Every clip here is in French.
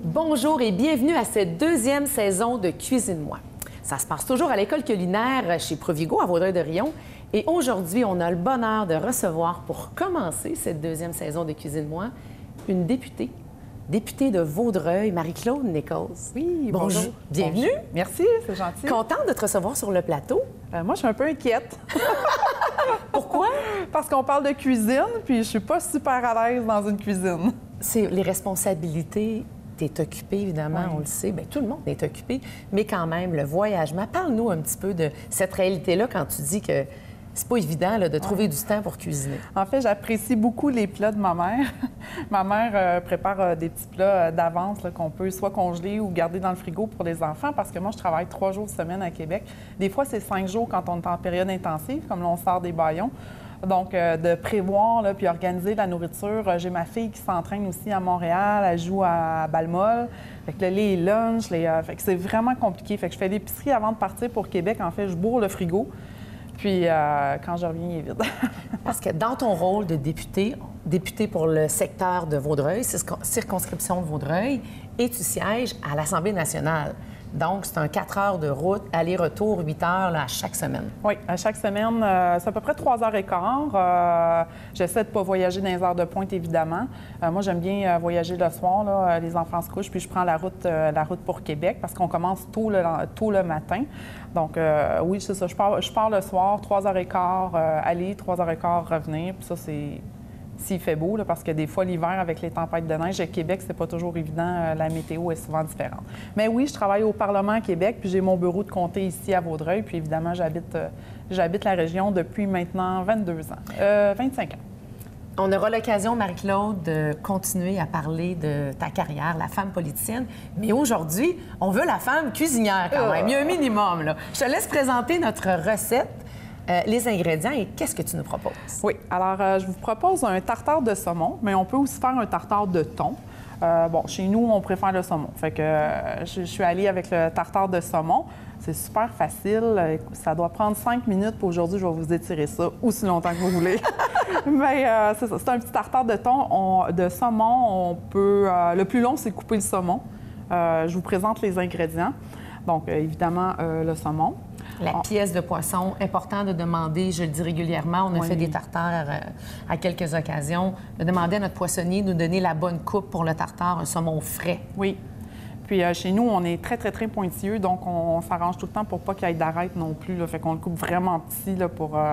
Bonjour et bienvenue à cette deuxième saison de Cuisine-moi. Ça se passe toujours à l'école culinaire chez Provigo à Vaudreuil-Dorion. Et aujourd'hui, on a le bonheur de recevoir, pour commencer cette deuxième saison de Cuisine-moi, une députée de Vaudreuil, Marie-Claude Nichols. Oui, bonjour. Bienvenue. Bonjour. Merci, c'est gentil. Contente de te recevoir sur le plateau. Moi, je suis un peu inquiète. Pourquoi? Parce qu'on parle de cuisine, puis je suis pas super à l'aise dans une cuisine. C'est les responsabilités. Tu es occupée, évidemment, Oui. on le sait. Bien, tout le monde est occupé, mais quand même, le voyagement. Parle-nous un petit peu de cette réalité-là quand tu dis que c'est pas évident là, de trouver du temps pour cuisiner. En fait, j'apprécie beaucoup les plats de ma mère. Ma mère prépare des petits plats d'avance là, qu'on peut soit congeler ou garder dans le frigo pour les enfants, parce que moi, je travaille 3 jours semaine à Québec. Des fois, c'est 5 jours quand on est en période intensive, comme là, on sort des bâillons. Donc, de prévoir là, puis organiser la nourriture. J'ai ma fille qui s'entraîne aussi à Montréal. Elle joue à Balmol. Fait que les lunchs, fait que c'est vraiment compliqué. Fait que je fais l'épicerie avant de partir pour Québec. En fait, je bourre le frigo. Puis, quand je reviens, il est vide. Parce que dans ton rôle de député pour le secteur de Vaudreuil, circonscription de Vaudreuil, et tu sièges à l'Assemblée nationale. Donc, c'est un 4 heures de route, aller-retour, 8 heures là, à chaque semaine. Oui, à chaque semaine, c'est à peu près 3h15. J'essaie de ne pas voyager dans les heures de pointe, évidemment. Moi, j'aime bien voyager le soir. Là, les enfants se couchent, puis je prends la route pour Québec parce qu'on commence tôt le matin. Donc, oui, c'est ça. Je pars le soir, 3h15 aller, 3h15 revenir. Puis ça, c'est s'il fait beau, là, parce que des fois, l'hiver, avec les tempêtes de neige, à Québec, c'est pas toujours évident. La météo est souvent différente. Mais oui, je travaille au Parlement à Québec, puis j'ai mon bureau de comté ici à Vaudreuil. Puis évidemment, j'habite la région depuis maintenant 25 ans. On aura l'occasion, Marie-Claude, de continuer à parler de ta carrière, la femme politicienne. Mais aujourd'hui, on veut la femme cuisinière quand même. Il y a un minimum, là. Je te laisse présenter notre recette. Les ingrédients et qu'est-ce que tu nous proposes? Oui, alors je vous propose un tartare de saumon, mais on peut aussi faire un tartare de thon. Bon, chez nous, on préfère le saumon. Fait que je suis allée avec le tartare de saumon. C'est super facile. Ça doit prendre 5 minutes. Puis aujourd'hui, je vais vous étirer ça aussi longtemps que vous voulez. Mais c'est ça. C'est un petit tartare de thon. De saumon, on peut... le plus long, c'est couper le saumon. Je vous présente les ingrédients. Donc, évidemment, le saumon. La pièce de poisson, important de demander, je le dis régulièrement, on a fait des tartares à quelques occasions, de demander à notre poissonnier de nous donner la bonne coupe pour le tartare, un saumon frais. Oui. Puis chez nous, on est très, très, très pointilleux, donc on s'arrange tout le temps pour pas qu'il y ait d'arête non plus. Là. Fait qu'on le coupe vraiment petit là,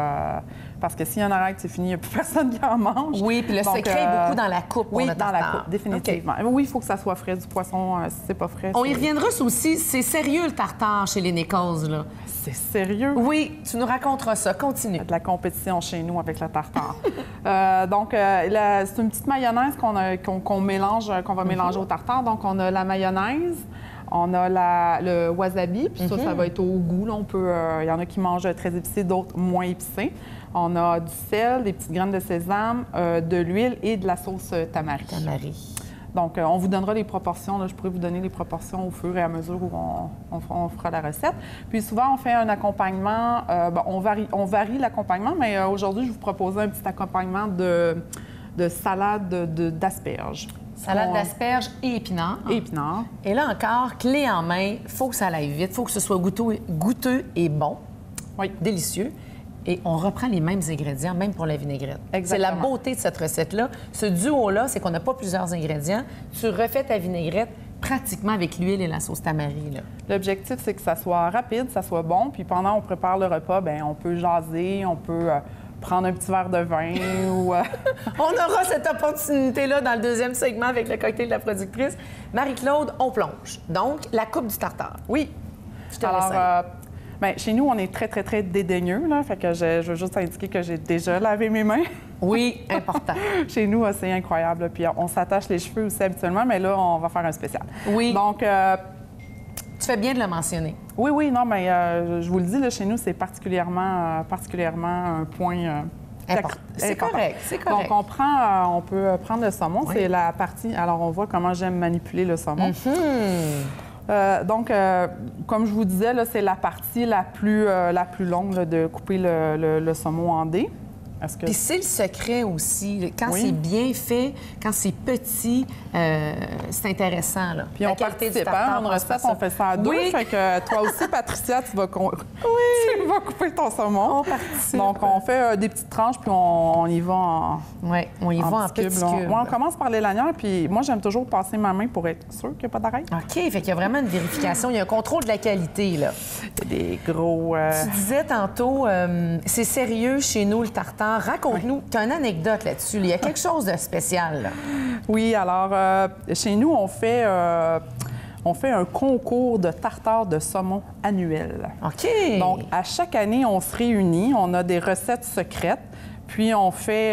parce que s'il y a une arête, c'est fini, il n'y a plus personne qui en mange. Oui, puis le secret est beaucoup dans la coupe pour oui, le tartare. dans la coupe, définitivement. Okay. Oui, il faut que ça soit frais, du poisson. Si c'est pas frais, on y reviendra aussi. C'est sérieux, le tartare, chez les Nichols, là. C'est sérieux? Oui, tu nous raconteras ça. Continue. De la compétition chez nous avec le tartare. Donc, c'est une petite mayonnaise qu'on mélange, qu'on va mélanger au tartare. Donc, on a la mayonnaise, on a le wasabi, puis ça va être au goût. Là, il y en a qui mangent très épicé, d'autres moins épicés. On a du sel, des petites graines de sésame, de l'huile et de la sauce tamari. Tamari. Donc, on vous donnera les proportions. Là, je pourrais vous donner les proportions au fur et à mesure où on fera la recette. Puis souvent, on fait un accompagnement. On varie l'accompagnement, mais aujourd'hui, je vous propose un petit accompagnement de salade d'asperges. Salade d'asperges et épinards. Et épinards. Et là encore, clé en main, il faut que ça aille vite, il faut que ce soit goûteux et bon. Oui. Délicieux. Et on reprend les mêmes ingrédients, même pour la vinaigrette. Exactement. C'est la beauté de cette recette-là. Ce duo-là, c'est qu'on n'a pas plusieurs ingrédients. Tu refais ta vinaigrette pratiquement avec l'huile et la sauce tamari. L'objectif, c'est que ça soit rapide, ça soit bon. Puis pendant qu'on prépare le repas, bien, on peut jaser, on peut prendre un petit verre de vin ou... On aura cette opportunité-là dans le deuxième segment avec le cocktail de la productrice. Marie-Claude, on plonge. Donc, la coupe du tartare. Oui. Je te laisse. Bien, chez nous, on est très, très, très dédaigneux. Là, fait que je veux juste indiquer que j'ai déjà lavé mes mains. Oui, important. Chez nous, c'est incroyable. Là. Puis on s'attache les cheveux aussi habituellement, mais là, on va faire un spécial. Oui. Donc... tu fais bien de le mentionner. Oui, oui, non, mais je vous le dis, là, chez nous, c'est particulièrement un point... C'est correct, c'est correct. Donc, on peut prendre le saumon. Oui. C'est la partie... Alors, on voit comment j'aime manipuler le saumon. Donc, comme je vous disais, là, c'est la partie la plus longue là, de couper le saumon en dés. Puis c'est le secret aussi. Quand Oui. c'est bien fait, quand c'est petit, c'est intéressant. Là. Puis on participe, hein, une recette, on fait ça à deux. Oui. Fait que toi aussi, Patricia, tu vas couper ton saumon. On participe. Donc, on fait des petites tranches, puis on y va en... Oui, on y va en petits cubes. On commence par les lanières, puis moi, j'aime toujours passer ma main pour être sûr qu'il n'y a pas d'arrêt. OK, fait qu'il y a vraiment une vérification. Il y a un contrôle de la qualité, là. Il y a des gros... Tu disais tantôt, c'est sérieux chez nous, le tartare. Raconte-nous, tu as une anecdote là-dessus. Il y a quelque chose de spécial, là. Oui, alors, chez nous, on fait un concours de tartare de saumon annuel. OK. Donc, à chaque année, on se réunit, on a des recettes secrètes, puis tout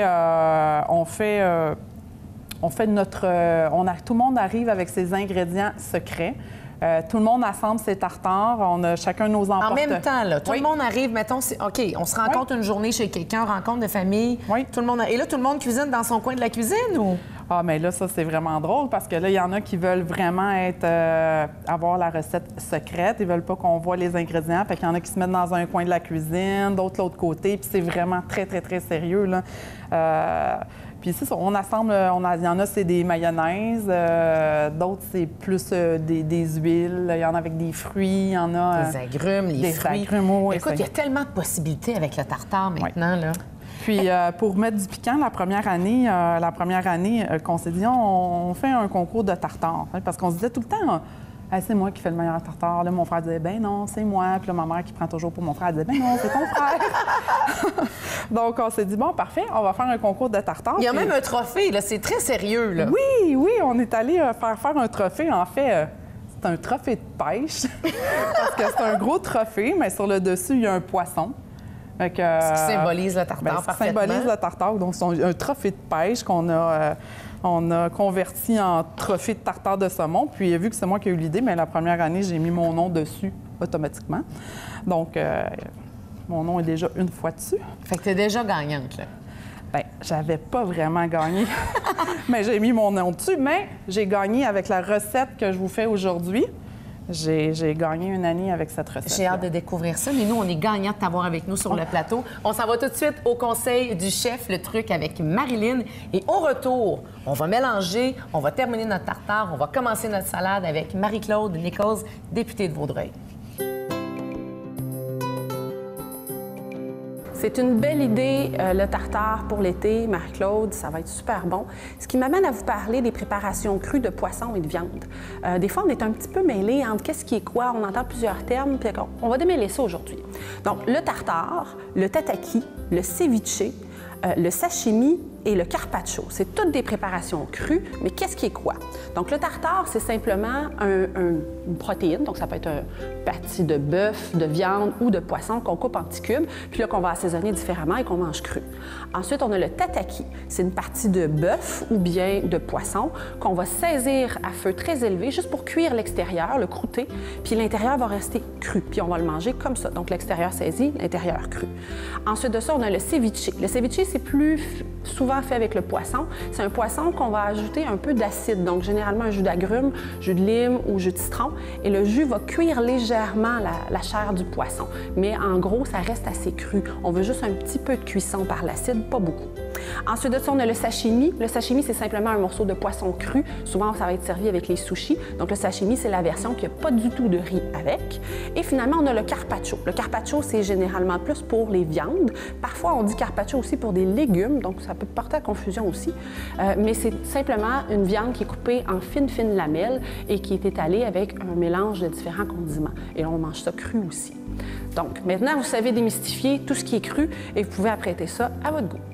le monde arrive avec ses ingrédients secrets. Tout le monde assemble ses tartares, on a chacun nos emporte. En même temps, là, tout Oui. le monde arrive, mettons, OK, on se rencontre une journée chez quelqu'un, rencontre de famille. Oui. Tout le monde et là, tout le monde cuisine dans son coin de la cuisine ou? Ah, mais là, ça, c'est vraiment drôle parce que là, il y en a qui veulent vraiment avoir la recette secrète. Ils veulent pas qu'on voit les ingrédients. Fait qu'il y en a qui se mettent dans un coin de la cuisine, d'autres l'autre côté. Puis c'est vraiment très, très, très sérieux, là. Puis c'est ça, on assemble, il y en a, c'est des mayonnaises, d'autres, c'est plus des huiles, il y en a avec des fruits, il y en a... Des agrumes, les fruits. Des agrumes, oui. Écoute, il y a tellement de possibilités avec le tartare maintenant, là. Puis pour mettre du piquant, la première année qu'on s'est dit, on fait un concours de tartare. Hein, parce qu'on se disait tout le temps... Hey, c'est moi qui fais le meilleur tartare. Là, mon frère disait, ben non, c'est moi. Puis là, ma mère qui prend toujours pour mon frère, elle disait, ben non, c'est ton frère. Donc, on s'est dit, bon, parfait, on va faire un concours de tartare. Il y a même un trophée, là, c'est très sérieux, là. Oui, on est allé faire un trophée. En fait, c'est un trophée de pêche. Parce que c'est un gros trophée, mais sur le dessus, il y a un poisson. Ce qui symbolise le tartare, ça symbolise le tartare. Donc, c'est un trophée de pêche qu'on a... On a converti en trophée de tartare de saumon. Puis, vu que c'est moi qui ai eu l'idée, mais la première année, j'ai mis mon nom dessus automatiquement. Donc, mon nom est déjà une fois dessus. Fait que t'es déjà gagnante, là. Bien, j'avais pas vraiment gagné, mais j'ai mis mon nom dessus. Mais j'ai gagné avec la recette que je vous fais aujourd'hui. J'ai gagné une année avec cette recette. J'ai hâte de découvrir ça, mais nous, on est gagnants de t'avoir avec nous sur le plateau. On s'en va tout de suite au conseil du chef, le truc avec Marilyn. Et au retour, on va mélanger, on va terminer notre tartare, on va commencer notre salade avec Marie-Claude Nichols, députée de Vaudreuil. C'est une belle idée, le tartare pour l'été, Marie-Claude, ça va être super bon. Ce qui m'amène à vous parler des préparations crues de poisson et de viande. Des fois, on est un petit peu mêlés entre qu'est-ce qui est quoi, on entend plusieurs termes, puis on va démêler ça aujourd'hui. Donc, le tartare, le tataki, le ceviche, le sashimi et le carpaccio. C'est toutes des préparations crues, mais qu'est-ce qui est quoi? Donc, le tartare, c'est simplement une protéine, donc ça peut être une partie de bœuf, de viande ou de poisson qu'on coupe en petits cubes, puis là, qu'on va assaisonner différemment et qu'on mange cru. Ensuite, on a le tataki. C'est une partie de bœuf ou bien de poisson qu'on va saisir à feu très élevé juste pour cuire l'extérieur, le croûter, puis l'intérieur va rester cru, puis on va le manger comme ça. Donc, l'extérieur saisi, l'intérieur cru. Ensuite de ça, on a le ceviche. Le ceviche, c'est plus souvent fait avec le poisson. C'est un poisson qu'on va ajouter un peu d'acide, donc généralement un jus d'agrumes, jus de lime ou jus de citron, et le jus va cuire légèrement la chair du poisson. Mais en gros, ça reste assez cru. On veut juste un petit peu de cuisson par l'acide, pas beaucoup. Ensuite de ça, on a le sashimi. Le sashimi, c'est simplement un morceau de poisson cru. Souvent, ça va être servi avec les sushis. Donc, le sashimi, c'est la version qui n'a pas du tout de riz avec. Et finalement, on a le carpaccio. Le carpaccio, c'est généralement plus pour les viandes. Parfois, on dit carpaccio aussi pour des légumes, donc ça peut porter à confusion aussi. Mais c'est simplement une viande qui est coupée en fines lamelles et qui est étalée avec un mélange de différents condiments. Et on mange ça cru aussi. Donc, maintenant, vous savez démystifier tout ce qui est cru et vous pouvez apprêter ça à votre goût.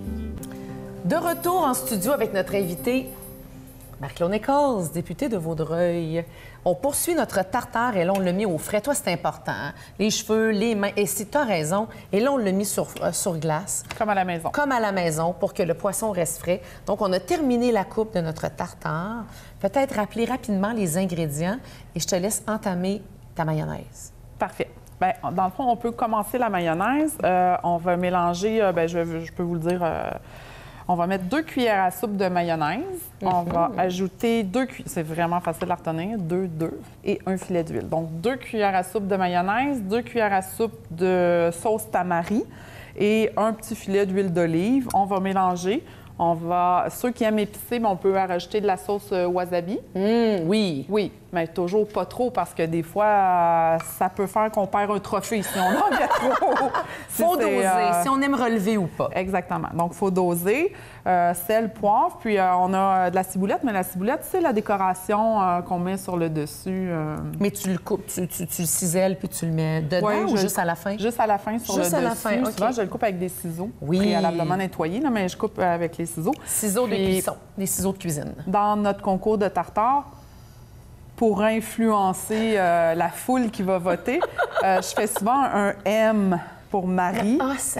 De retour en studio avec notre invitée, Marie-Claude Nichols, députée de Vaudreuil. On poursuit notre tartare et là, on l'a mis au frais. Toi, c'est important. Hein? Les cheveux, les mains. Et si tu as raison, et là, on l'a mis sur glace. Comme à la maison. Comme à la maison, pour que le poisson reste frais. Donc, on a terminé la coupe de notre tartare. Peut-être rappeler rapidement les ingrédients et je te laisse entamer ta mayonnaise. Parfait. Bien, dans le fond, on peut commencer la mayonnaise. On va mélanger, je peux vous le dire... On va mettre 2 cuillères à soupe de mayonnaise. On va ajouter 2 cuillères, c'est vraiment facile à retenir, 2 et un filet d'huile. Donc, 2 cuillères à soupe de mayonnaise, 2 cuillères à soupe de sauce tamari et un petit filet d'huile d'olive. On va mélanger. Ceux qui aiment épicé, on peut rajouter de la sauce wasabi. Oui. Oui, mais toujours pas trop parce que des fois, ça peut faire qu'on perd un trophée si on en met trop. Faut doser, si on aime relever ou pas. Exactement. Donc, il faut doser. Sel, poivre, puis on a de la ciboulette, mais la ciboulette, c'est la décoration qu'on met sur le dessus. Mais tu le coupes, tu le ciselles puis tu le mets dedans ou juste à la fin? Juste à la fin sur juste le à dessus. la fin, OK. Souvent, je le coupe avec des ciseaux, Oui. préalablement nettoyés, là, mais je coupe avec les ciseaux. Ciseaux de cuisson, des ciseaux de cuisine. Dans notre concours de tartare, pour influencer la foule qui va voter, je fais souvent un M pour Marie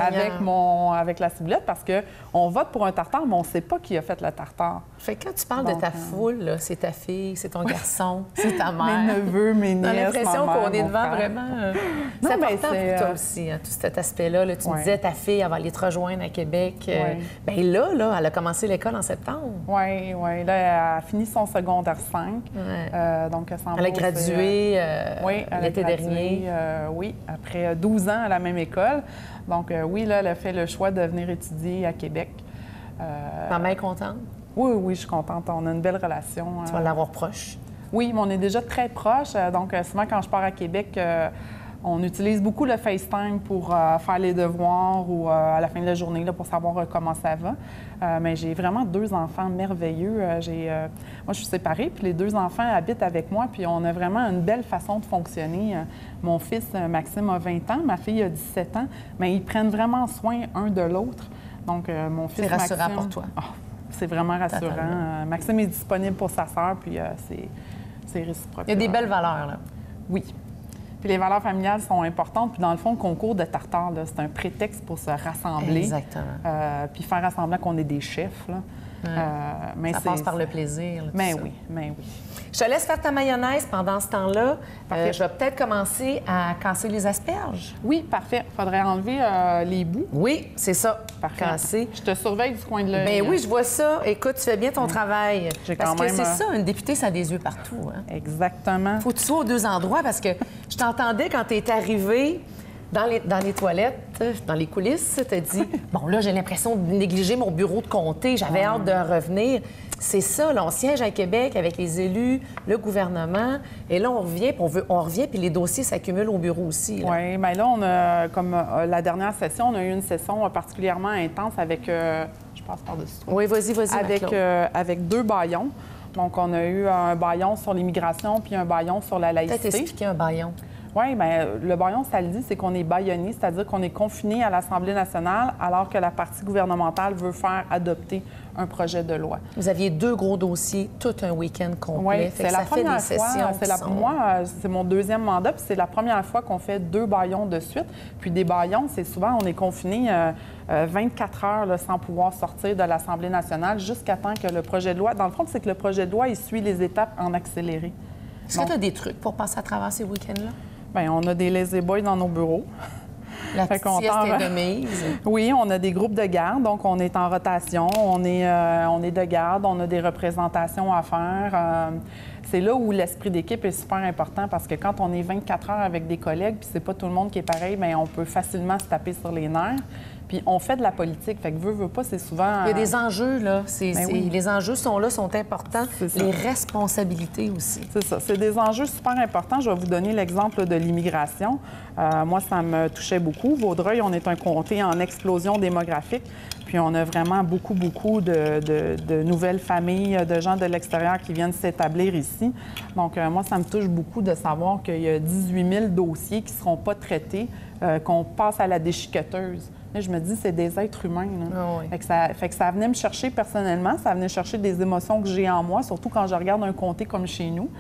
avec la ciboulette parce qu'on vote pour un tartare, mais on ne sait pas qui a fait le tartare. Fait que quand tu parles de ta foule, là, c'est ta fille, c'est ton garçon, c'est ta mère. Mes neveux, mes nièces, on a l'impression ma mère, qu'on est mon devant frère. vraiment... Non, c'est mais important pour toi aussi, hein, tout cet aspect-là. Là. Tu me disais, ta fille, elle va aller te rejoindre à Québec. Bien là, elle a commencé l'école en septembre. Oui. Là, elle a fini son secondaire 5. Donc, elle a gradué l'été dernier. Oui, après 12 ans à la même école. Donc, oui, là, elle a fait le choix de venir étudier à Québec. Maman est contente? Oui, je suis contente. On a une belle relation. Tu vas l'avoir proche? Oui, mais on est déjà très proches. Donc, souvent, quand je pars à Québec, on utilise beaucoup le FaceTime pour faire les devoirs ou à la fin de la journée là, pour savoir comment ça va. Mais j'ai vraiment 2 enfants merveilleux. Moi, je suis séparée, puis les 2 enfants habitent avec moi, puis on a vraiment une belle façon de fonctionner. Mon fils, Maxime, a 20 ans, ma fille a 17 ans, mais ils prennent vraiment soin un de l'autre. Donc, mon fils, c'est rassurant Maxime, pour toi? C'est vraiment rassurant. Maxime est disponible pour sa sœur, puis c'est réciproque. Il y a des belles valeurs, là. Oui. Puis les valeurs familiales sont importantes. Puis dans le fond, le concours de tartare, c'est un prétexte pour se rassembler. Exactement. Puis faire semblant qu'on est des chefs. Là. Mais ça passe par le plaisir. Là, mais oui. Je te laisse faire ta mayonnaise pendant ce temps-là. Je vais peut-être commencer à casser les asperges. Oui, parfait. Il faudrait enlever les bouts. Oui, c'est ça. Parfait. Casser. Je te surveille du coin de l'œil. Bien oui, je vois ça. Écoute, tu fais bien ton travail. Parce que c'est ça, une députée, ça a des yeux partout. Hein? Exactement. Faut que tu sois aux 2 endroits parce que je t'entendais quand tu es arrivée dans les toilettes, dans les coulisses, tu as dit « Bon, là, j'ai l'impression de négliger mon bureau de comté. J'avais hâte de revenir. » C'est ça, là, on siège à Québec avec les élus, le gouvernement, et là, on revient, puis les dossiers s'accumulent au bureau aussi. Oui, bien là, on a, comme la dernière session, on a eu une session particulièrement intense avec, je passe par-dessus toi. Oui, vas-y, avec 2 bâillons. Donc, on a eu un bâillon sur l'immigration puis un bâillon sur la laïcité. Peut-être expliquer un bâillon. Oui, bien, le bâillon, ça le dit, c'est qu'on est bâillonné, c'est-à-dire qu'on est confiné à l'Assemblée nationale alors que la partie gouvernementale veut faire adopter un projet de loi. Vous aviez 2 gros dossiers, tout un week-end complet. Oui, c'est la première fois. Moi, c'est mon 2e mandat, puis c'est la première fois qu'on fait 2 bâillons de suite. Puis des bâillons, c'est souvent, on est confiné 24 heures là, sans pouvoir sortir de l'Assemblée nationale jusqu'à temps que le projet de loi... Dans le fond, c'est que le projet de loi, il suit les étapes en accéléré. Est-ce que tu as des trucs pour passer à travers ces week-ends-là? Bien, on a des lazy boys dans nos bureaux. La petite sieste est de mise. Oui, on a des groupes de garde, donc on est en rotation, on est de garde, on a des représentations à faire. C'est là où l'esprit d'équipe est super important parce que quand on est 24 heures avec des collègues, puis c'est pas tout le monde qui est pareil, bien, on peut facilement se taper sur les nerfs. Puis on fait de la politique, fait que veut pas, c'est souvent... Il y a des enjeux, là. Oui. Les enjeux sont là, sont importants. Les responsabilités aussi. C'est ça. C'est des enjeux super importants. Je vais vous donner l'exemple de l'immigration. Moi, ça me touchait beaucoup. Vaudreuil, on est un comté en explosion démographique. Puis on a vraiment beaucoup de nouvelles familles, de gens de l'extérieur qui viennent s'établir ici. Donc, moi, ça me touche beaucoup de savoir qu'il y a 18 000 dossiers qui ne seront pas traités, qu'on passe à la déchiqueteuse. Là, je me dis, c'est des êtres humains. Fait que ça venait me chercher personnellement, ça venait chercher des émotions que j'ai en moi, surtout quand je regarde un comté comme chez nous.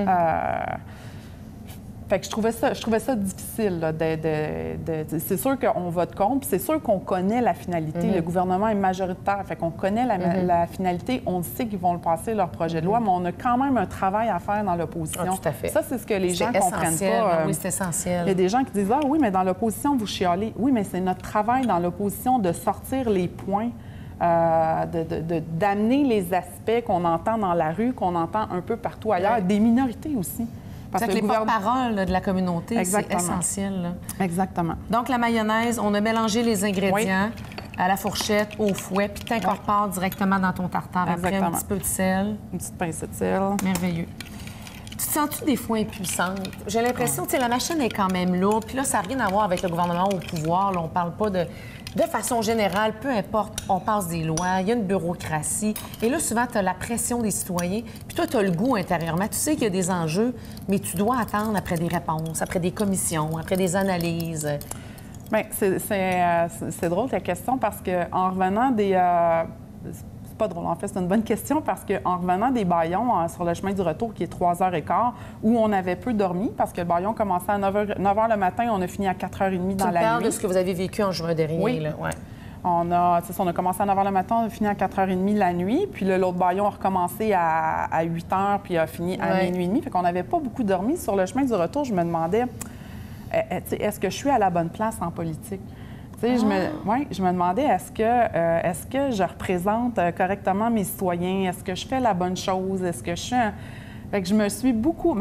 Fait que je trouvais ça difficile. Là, c'est sûr qu'on vote contre, puis c'est sûr qu'on connaît la finalité. Le gouvernement est majoritaire, fait qu'on connaît la finalité. On sait qu'ils vont le passer, leur projet de loi, mais on a quand même un travail à faire dans l'opposition. Tout à fait. Ça, c'est ce que les gens ne comprennent pas. Oui, c'est essentiel. Il y a des gens qui disent « Ah oui, mais dans l'opposition, vous chialez. » Oui, mais c'est notre travail dans l'opposition de sortir les points, d'amener les aspects qu'on entend dans la rue, qu'on entend un peu partout ailleurs, des minorités aussi. Parce que les porte-parole de la communauté, c'est essentiel. Là. Exactement. Donc, la mayonnaise, on a mélangé les ingrédients à la fourchette, au fouet, puis tu incorpores directement dans ton tartare. Après, un petit peu de sel. Une petite pincée de sel. Merveilleux. Tu te sens-tu des fois impuissante? J'ai l'impression que la machine est quand même lourde. Puis là, ça n'a rien à voir avec le gouvernement au pouvoir. Là, on parle pas de façon générale, peu importe, on passe des lois, il y a une bureaucratie. Et là, souvent, tu as la pression des citoyens. Puis toi, tu as le goût intérieurement. Tu sais qu'il y a des enjeux, mais tu dois attendre après des réponses, après des commissions, après des analyses. Bien, c'est drôle ta question parce qu'en revenant des... c'est pas drôle, en fait, c'est une bonne question parce qu'en revenant des bâillons sur le chemin du retour, qui est 3h15, où on avait peu dormi, parce que le bâillon commençait à 9h le matin, on a fini à 4h30 dans la nuit. Tu parles de ce que vous avez vécu en juin dernier, oui. Là. Ouais. On a commencé à 9h le matin, on a fini à 4h30 la nuit, puis l'autre bâillon a recommencé à 8h, puis a fini à minuit et demi. Fait qu'on n'avait pas beaucoup dormi. Sur le chemin du retour, je me demandais, est-ce que je suis à la bonne place en politique? Je me demandais, est-ce que je représente correctement mes citoyens? Est-ce que je fais la bonne chose? Est-ce que je suis... Fait que je me suis beaucoup...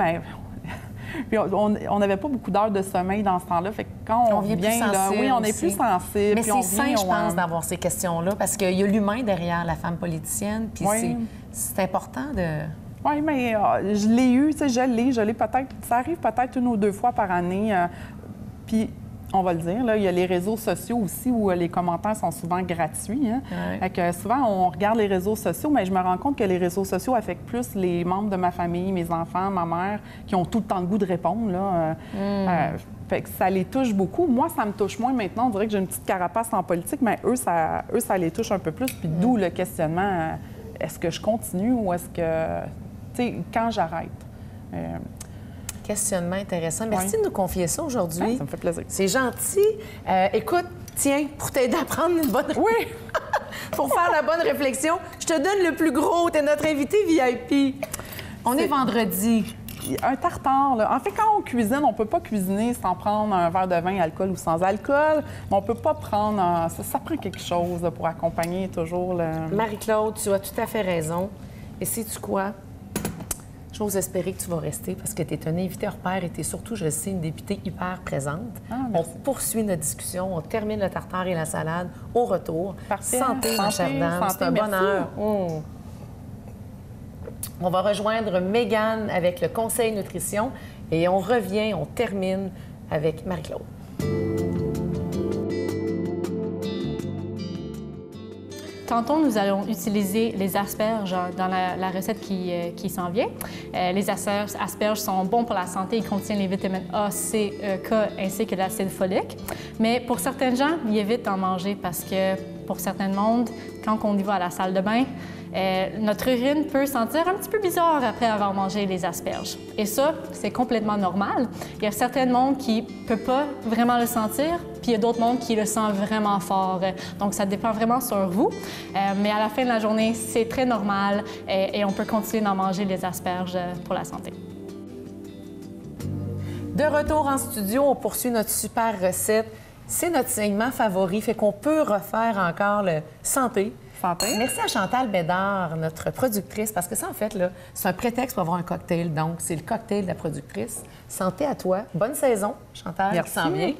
Puis on n'avait pas beaucoup d'heures de sommeil dans ce temps-là. Fait que quand on vient, là, on est plus sensible. Mais c'est sain, je pense, d'avoir ces questions-là, parce qu'il y a l'humain derrière la femme politicienne, puis c'est important de... Oui, mais je l'ai eu, je l'ai peut-être... Ça arrive peut-être 1 ou 2 fois par année. Puis... On va le dire, là, il y a les réseaux sociaux aussi où les commentaires sont souvent gratuits. Hein? Fait que souvent, on regarde les réseaux sociaux, mais je me rends compte que les réseaux sociaux affectent plus les membres de ma famille, mes enfants, ma mère, qui ont tout le temps le goût de répondre. Là. Fait que ça les touche beaucoup. Moi, ça me touche moins maintenant. On dirait que j'ai une petite carapace en politique, mais eux, ça les touche un peu plus. Puis d'où le questionnement, est-ce que je continue ou est-ce que... Tu sais, quand j'arrête? Questionnement intéressant. Merci de nous confier ça aujourd'hui. Ça me fait plaisir. C'est gentil. Écoute, tiens, pour t'aider à prendre une bonne... Oui! Pour faire la bonne réflexion, je te donne le plus gros. T'es notre invité VIP. On est vendredi. Un tartare, là. En fait, quand on cuisine, on peut pas cuisiner sans prendre un verre de vin, alcool ou sans alcool. Mais on peut pas prendre... Ça prend quelque chose là, pour accompagner toujours le... Marie-Claude, tu as tout à fait raison. Et sais-tu quoi? J'ose espérer que tu vas rester parce que tu es un invité hors pair et tu es surtout, je le sais, une députée hyper présente. On poursuit notre discussion, on termine le tartare et la salade au retour. Parfait. Santé, ma chère dame, c'est un bonheur. On va rejoindre Mégane avec le conseil nutrition et on revient, on termine avec Marie-Claude. Tantôt, nous allons utiliser les asperges dans la recette qui s'en vient. Les asperges sont bons pour la santé. Ils contiennent les vitamines A, C, E, K ainsi que l'acide folique. Mais pour certains gens, ils évitent d'en manger parce que pour certains mondes, quand on y va à la salle de bain, notre urine peut sentir un petit peu bizarre après avoir mangé les asperges. Et ça, c'est complètement normal. Il y a certains mondes qui ne peuvent pas vraiment le sentir, puis il y a d'autres mondes qui le sentent vraiment fort. Donc, ça dépend vraiment sur vous. Mais à la fin de la journée, c'est très normal et on peut continuer d'en manger les asperges pour la santé. De retour en studio, on poursuit notre super recette. C'est notre segment favori, fait qu'on peut refaire encore le santé. Santé. Merci à Chantal Bédard, notre productrice, parce que ça, en fait, là, c'est un prétexte pour avoir un cocktail. Donc, c'est le cocktail de la productrice. Santé à toi. Bonne saison, Chantal. Merci. Qui s'en vient.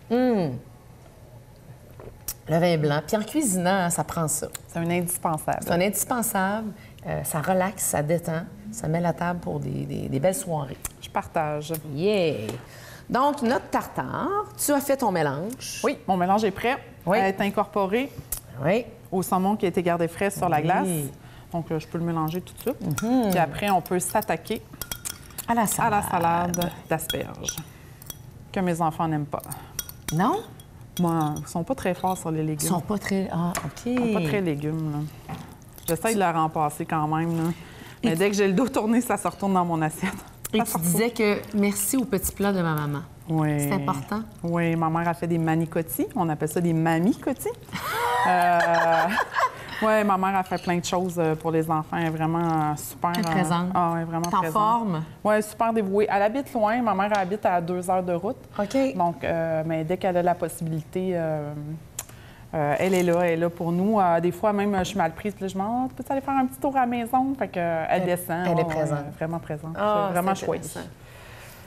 Le vin blanc. Puis en cuisinant, ça prend ça. C'est un indispensable. C'est un indispensable. Ça relaxe, ça détend. Ça met la table pour des belles soirées. Je partage. Yeah! Donc, notre tartare, tu as fait ton mélange. Oui, mon mélange est prêt à être incorporé au saumon qui a été gardé frais sur la glace. Donc, je peux le mélanger tout de suite. Puis après, on peut s'attaquer à la salade d'asperges, que mes enfants n'aiment pas. Non? Moi, ils sont pas très forts sur les légumes. Ils sont pas très... Ah, OK. Ils sont pas très légumes, là. J'essaie de la remplacer quand même, là. Mais dès que j'ai le dos tourné, ça se retourne dans mon assiette. Et tu disais que merci au petit plat de ma maman. Oui. C'est important? Oui, ma mère a fait des manicotti. On appelle ça des mamicotti. Oui, ma mère a fait plein de choses pour les enfants. Elle est vraiment super... Elle est présente. Ah, elle est vraiment présente. En forme? Oui, super dévouée. Elle habite loin. Ma mère habite à 2 heures de route. OK. Donc, mais dès qu'elle a la possibilité... elle est là pour nous. Des fois, même, je suis mal prise. Là, je me dis, oh, peux-tu aller faire un petit tour à la maison? Fait qu'elle descend. Elle est présente. Vraiment présente. Oh, c'est vraiment chouette.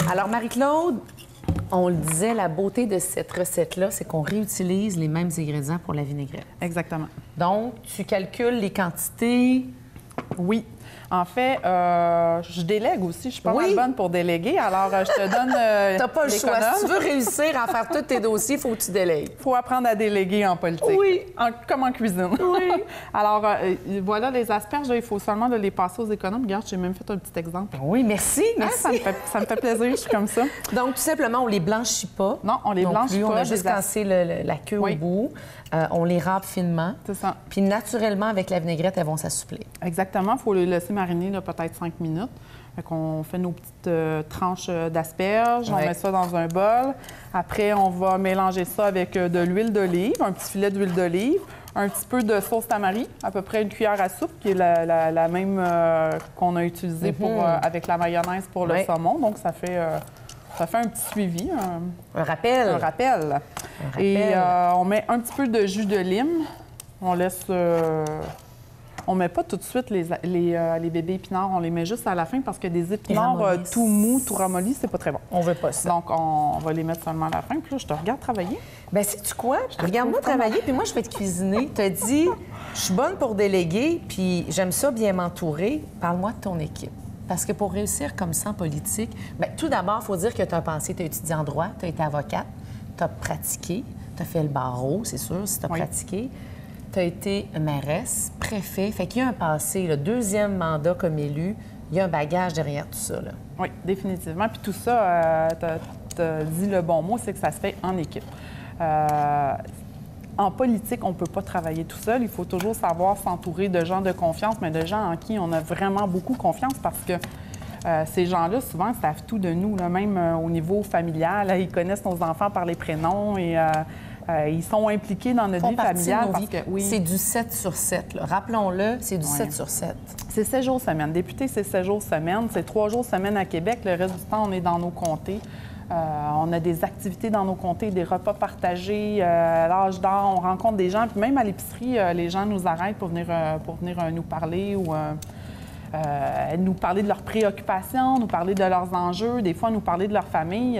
Alors, Marie-Claude, on le disait, la beauté de cette recette-là, c'est qu'on réutilise les mêmes ingrédients pour la vinaigrette. Exactement. Donc, tu calcules les quantités. Oui. En fait, je délègue aussi. Je suis pas mal bonne pour déléguer. Alors, je te donne T'as pas le choix. Si tu veux réussir à faire tous tes dossiers, il faut que tu délègues. Il faut apprendre à déléguer en politique. Oui. Comme en cuisine. Oui. Alors, voilà, les asperges, là, il faut seulement les passer aux économes. Regarde, j'ai même fait un petit exemple. Oui, merci. Merci. Ça me fait plaisir, je suis comme ça. Donc, tout simplement, on les blanchit pas. Non, on les blanchit pas. On a juste cassé la queue au bout. On les râpe finement. C'est ça. Puis, naturellement, avec la vinaigrette, elles vont s'assouplir. Exactement. Il faut les laisser mariner peut-être 5 minutes. Fait qu'on fait nos petites tranches d'asperges, on met ça dans un bol. Après, on va mélanger ça avec de l'huile d'olive, un petit filet d'huile d'olive, un petit peu de sauce tamari, à peu près une cuillère à soupe, qui est la même qu'on a utilisée avec la mayonnaise pour le saumon. Donc, ça fait un petit suivi. Un rappel. Un rappel. Et on met un petit peu de jus de lime. On laisse... On met pas tout de suite les bébés épinards, on les met juste à la fin parce que des épinards tout mous, tout ramollis, c'est pas très bon. On veut pas ça. Donc, on va les mettre seulement à la fin. Puis là, je te regarde travailler. Bien, sais-tu quoi? Regarde-moi travailler, puis moi, je vais te cuisiner. Tu as dit, je suis bonne pour déléguer, puis j'aime ça bien m'entourer. Parle-moi de ton équipe. Parce que pour réussir comme ça en politique, bien, tout d'abord, il faut dire que tu as pensé, tu as étudié en droit, tu as été avocate, tu as pratiqué, tu as fait le barreau, c'est sûr, si tu as pratiqué. Tu as été mairesse, préfet. Fait qu'il y a un passé, le deuxième mandat comme élu. Il y a un bagage derrière tout ça, là. Oui, définitivement. Puis tout ça, tu as dit le bon mot, c'est que ça se fait en équipe. En politique, on ne peut pas travailler tout seul. Il faut toujours savoir s'entourer de gens de confiance, mais de gens en qui on a vraiment beaucoup confiance parce que ces gens-là, souvent, savent tout de nous, là, même au niveau familial. Là, ils connaissent nos enfants par les prénoms et... ils sont impliqués dans notre vie familiale. Parce que, c'est du 7 sur 7. Là. Rappelons-le, c'est du 7 sur 7. C'est 7 jours semaine. Député, c'est 7 jours semaine. C'est 3 jours semaine à Québec. Le reste du temps, on est dans nos comtés. On a des activités dans nos comtés, des repas partagés, l'âge d'or. On rencontre des gens. Puis même à l'épicerie, les gens nous arrêtent pour venir nous parler ou nous parler de leurs préoccupations, nous parler de leurs enjeux, des fois nous parler de leur famille.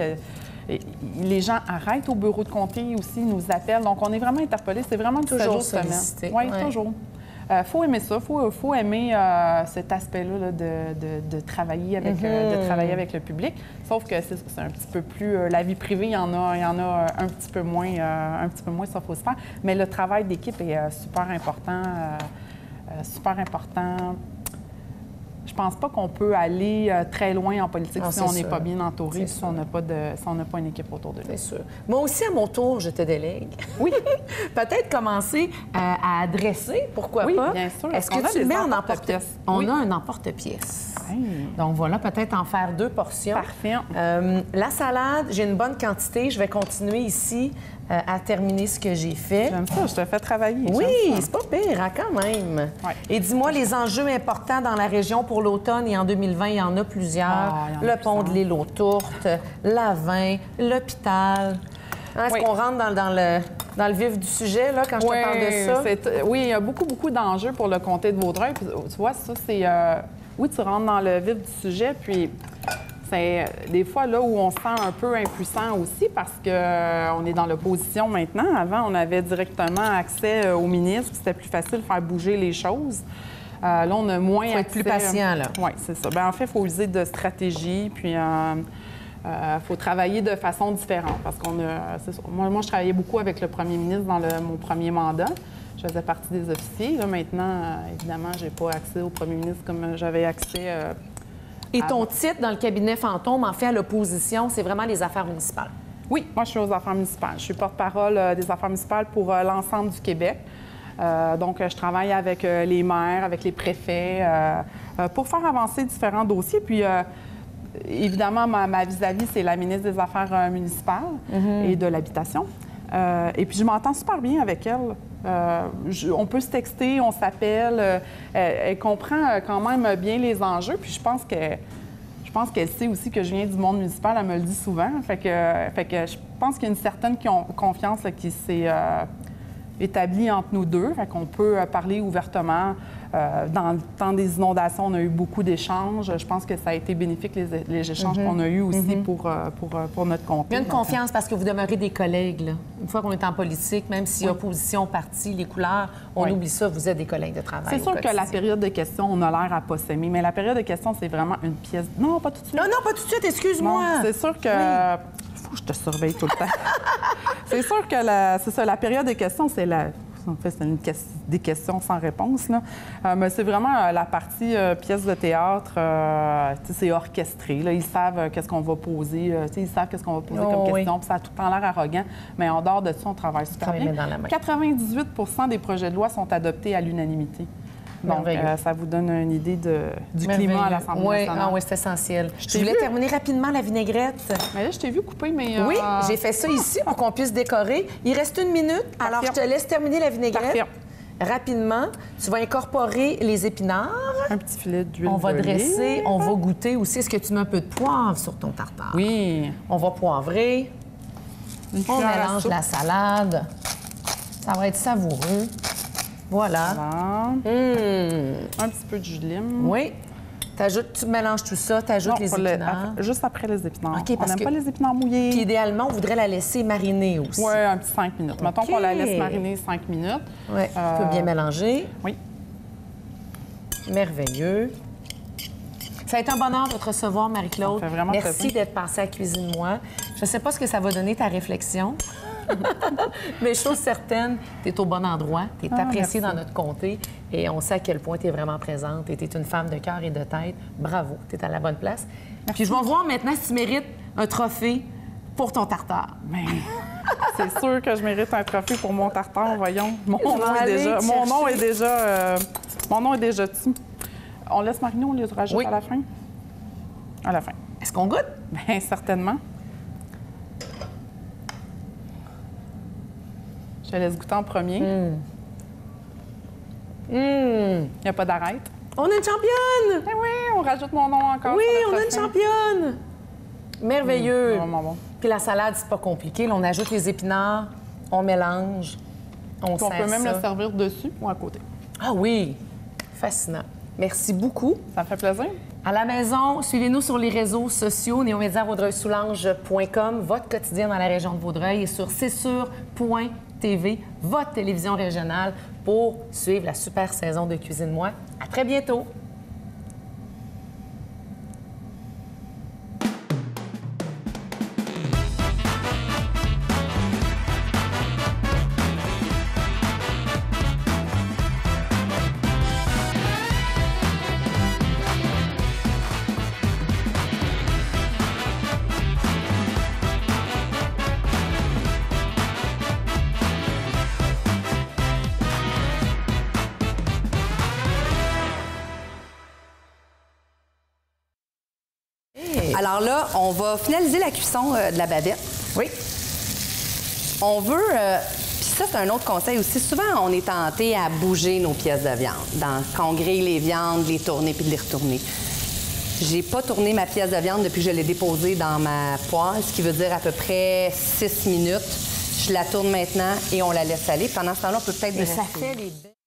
Les gens arrêtent au bureau de comté aussi, nous appellent. Donc, on est vraiment interpellés. C'est vraiment toujours sollicité. Oui, toujours. Faut aimer ça. Faut aimer cet aspect-là là, de travailler avec le public. Sauf que c'est un petit peu plus... la vie privée, il y en a un petit peu moins, ça faut se faire. Mais le travail d'équipe est super important. Super important. Je pense pas qu'on peut aller très loin en politique si on n'est pas bien entouré, si on n'a pas une équipe autour de nous. C'est sûr. Moi aussi, à mon tour, je te délègue. Oui. Peut-être commencer à adresser, pourquoi pas? Oui, bien sûr. Est-ce que tu le mets en emporte-pièce? On a un emporte-pièce. Donc voilà, peut-être en faire 2 portions. Parfait. La salade, j'ai une bonne quantité. Je vais continuer ici à terminer ce que j'ai fait. J'aime ça, je te fais travailler. Oui, c'est pas pire, hein, quand même. Ouais. Et dis-moi, les enjeux importants dans la région pour l'automne, et en 2020, il y en a plusieurs. Le pont de l'île aux Tourtes, l'Avin, l'hôpital. Hein, est-ce qu'on rentre dans le vif du sujet, là, quand je te parle de ça? Oui, il y a beaucoup d'enjeux pour le comté de Vaudreuil. Puis, tu vois, ça, c'est... oui, tu rentres dans le vif du sujet, puis... C'est des fois là où on se sent un peu impuissant aussi parce qu'on est dans l'opposition maintenant. Avant, on avait directement accès au ministre. C'était plus facile de faire bouger les choses. Là, on a moins accès. Faut être plus patient, là. Oui, c'est ça. Bien, en fait, il faut user de stratégie, puis il faut travailler de façon différente parce qu'on a... Moi, je travaillais beaucoup avec le premier ministre dans mon premier mandat. Je faisais partie des officiers. Là, maintenant, évidemment, je n'ai pas accès au premier ministre comme j'avais accès... Et ton titre dans le cabinet fantôme, en fait, à l'opposition, c'est vraiment les affaires municipales? Oui, moi, je suis aux affaires municipales. Je suis porte-parole des affaires municipales pour l'ensemble du Québec. Donc, je travaille avec les maires, avec les préfets, pour faire avancer différents dossiers. Puis, évidemment, ma vis-à-vis, c'est la ministre des Affaires municipales et de l'Habitation. Et puis, je m'entends super bien avec elle. On peut se texter, on s'appelle. Elle comprend quand même bien les enjeux. Puis je pense qu'elle sait aussi que je viens du monde municipal. Elle me le dit souvent. Fait que je pense qu'il y a une certaine confiance là, qui s'est établi entre nous deux. Fait qu'on peut parler ouvertement. Dans le temps des inondations, on a eu beaucoup d'échanges. Je pense que ça a été bénéfique, les échanges qu'on a eus aussi pour notre comté. Il y a une confiance parce que vous demeurez des collègues. Là. Une fois qu'on est en politique, même si opposition, parti, les couleurs, on oublie ça, vous êtes des collègues de travail. C'est sûr que la période de questions, on a l'air à pas s'aimer, mais la période de questions, c'est vraiment une pièce... Non, pas tout de suite. Non, pas tout de suite, excuse-moi. C'est sûr que... Faut que je te surveille tout le temps. C'est sûr que la période de questions, c'est la... En fait, c'est des questions sans réponse. Là. Mais c'est vraiment la partie pièce de théâtre, c'est orchestré. Là. Ils savent qu'est-ce qu'on va poser, ils savent qu'est-ce qu'on va poser comme question. Puis ça a tout le temps l'air arrogant. Mais en dehors de ça, on travaille super bien. 98 des projets de loi sont adoptés à l'unanimité. Donc, ça vous donne une idée du climat à l'Assemblée nationale. Oui, c'est essentiel. Je voulais terminer rapidement la vinaigrette. Mais là, je t'ai vu couper, mais... Oui, j'ai fait ça ici pour qu'on puisse décorer. Il reste 1 minute, alors je te laisse terminer la vinaigrette. Parfait. Rapidement, tu vas incorporer les épinards. Un petit filet d'huile. On va dresser, on va goûter aussi. Est-ce que tu mets un peu de poivre sur ton tartare? Oui. On va poivrer. On mélange la salade. Ça va être savoureux. Voilà. Un petit peu de jus de lime. Oui. Tu mélanges tout ça, tu ajoutes les épinards. Juste après les épinards. Okay, on n'aime pas les épinards mouillés. Puis idéalement, on voudrait la laisser mariner aussi. Oui, un petit 5 minutes. Mettons qu'on la laisse mariner 5 minutes. Oui, tu peux bien mélanger. Oui. Merveilleux. Ça a été un bonheur de te recevoir, Marie-Claude. Merci d'être passée à Cuisine-moi. Je ne sais pas ce que ça va donner ta réflexion. Mais chose certaine, tu es au bon endroit, tu es appréciée dans notre comté et on sait à quel point tu es vraiment présente et tu es une femme de cœur et de tête. Bravo, tu es à la bonne place. Merci. Puis je vais voir maintenant si tu mérites un trophée pour ton tartare. Mais c'est sûr que je mérite un trophée pour mon tartare, voyons. Mon nom est déjà dessus. On laisse mariner, on les rajoute à la fin? À la fin. Est-ce qu'on goûte? Bien, certainement. Je te laisse goûter en premier. Il n'y a pas d'arrête. On a une championne! Eh oui, on rajoute mon nom encore. Oui, on a une championne! Merveilleux! Vraiment bon. Puis la salade, c'est pas compliqué. Là, on ajoute les épinards, on mélange, on sert ça. On peut même le servir dessus ou à côté. Ah oui! Fascinant. Merci beaucoup. Ça me fait plaisir. À la maison, suivez-nous sur les réseaux sociaux, neomédiavaudreuil-soulanges.com, votre quotidien dans la région de Vaudreuil, et sur cetsur.tv, votre télévision régionale, pour suivre la super saison de Cuisine-moi. À très bientôt! Alors là, on va finaliser la cuisson de la bavette. Oui. On veut... Puis ça, c'est un autre conseil aussi. Souvent, on est tenté à bouger nos pièces de viande. Quand on grille les viandes, les tourner puis de les retourner. J'ai pas tourné ma pièce de viande depuis que je l'ai déposée dans ma poêle, ce qui veut dire à peu près 6 minutes. Je la tourne maintenant et on la laisse aller. Pendant ce temps-là, on peut peut-être... Et ça fait les...